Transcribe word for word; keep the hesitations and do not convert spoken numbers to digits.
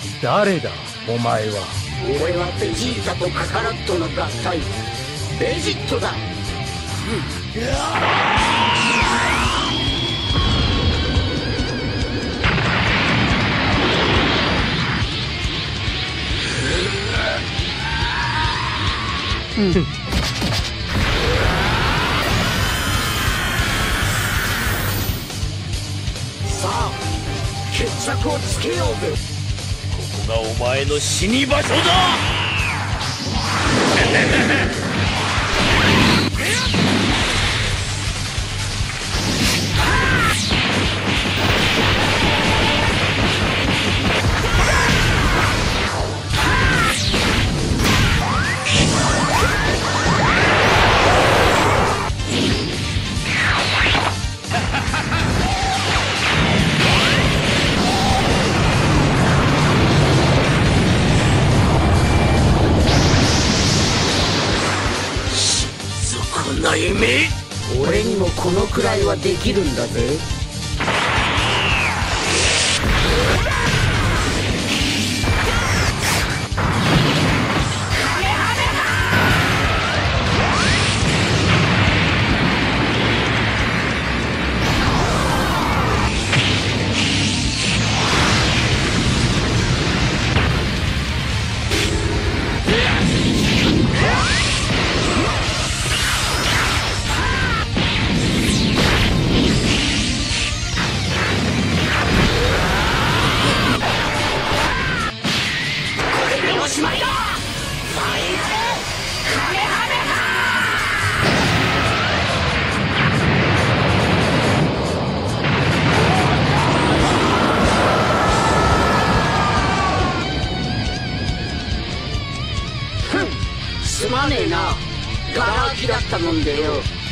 誰だお前は。 俺はベジータとカカロットの合体ベジットだ。 うん、 さあ決着をつけようぜ。 ここがお前の死に場所だ。 俺にもこのくらいはできるんだぜ。すまねえな、ガラ空きだったもんでよ。